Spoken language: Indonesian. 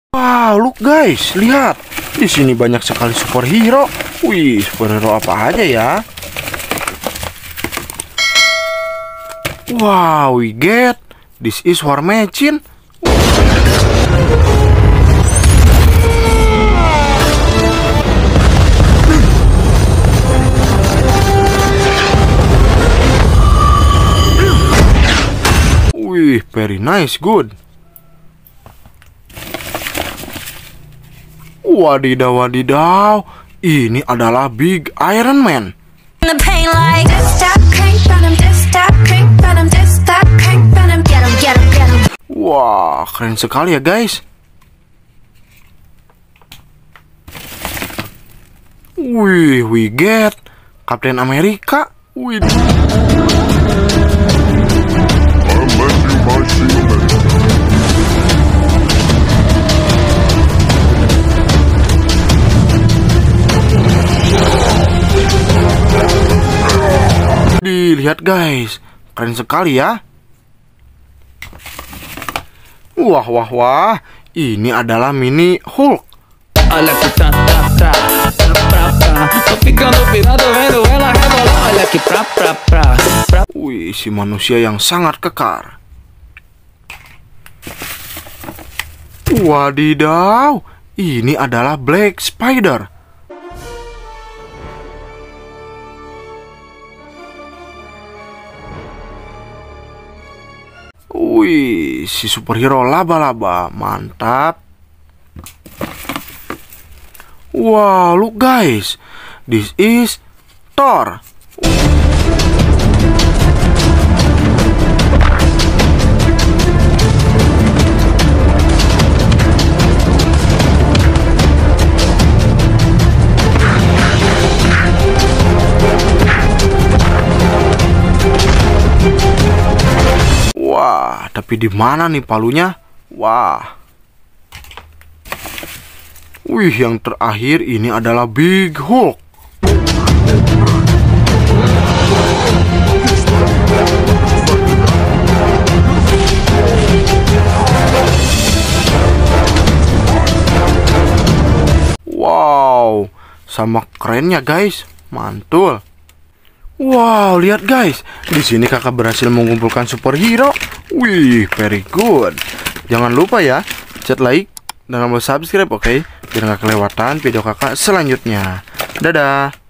Wow, look guys, lihat. Di sini banyak sekali superhero. Wih, superhero apa aja ya? Wow, we get. This is War Machine. Wih, very nice, good. Wadidaw, wadidaw. Ini adalah Big Iron Man. Wah, keren sekali ya guys. Wih, we get Kapten Amerika. Wih. Dilihat guys, keren sekali ya. Wah, wah, wah. Ini adalah mini Hulk. Wih, si manusia yang sangat kekar. Wadidaw, ini adalah Black Spider. Wih, si superhero laba-laba, mantap. Wow, look guys, this is Thor. Wah, tapi di mana nih palunya? Wah. Wih, yang terakhir ini adalah Big Hulk. Wow, sama kerennya guys, mantul. Wow, lihat guys, di sini kakak berhasil mengumpulkan superhero. Wih, very good. Jangan lupa ya, chat like dan tombol subscribe, oke? Biar nggak kelewatan video kakak selanjutnya. Dadah.